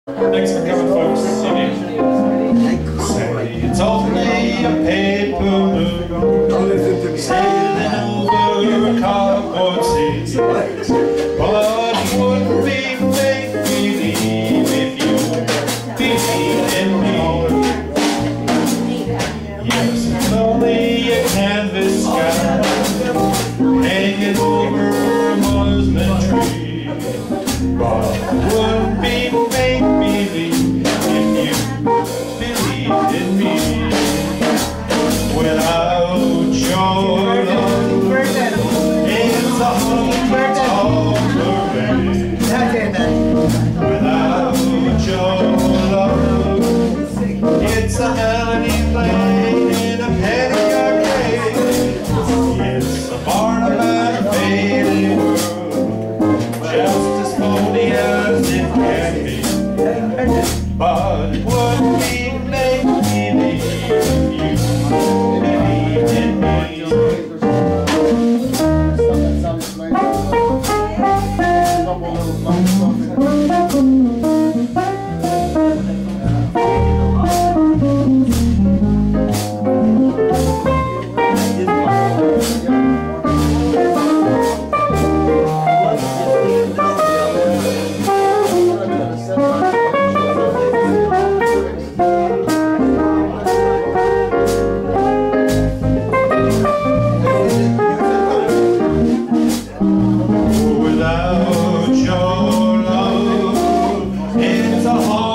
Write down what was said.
Thanks for coming, folks. Say it's only a paper balloon sailing over a cardboard sea, but it wouldn't be make-believe if you believed in me. Yes, it's only a canvas sky hanging over a muslin tree, but it wouldn't be make-believe if you believed in me. Without your love, it's a hundred tall parade. Without your love, it's a melody played in a penny arcade. It's a barn about a faded world, just as phony as it can be. But it wouldn't be make-believe if you believed in me. Without your love, it's a hard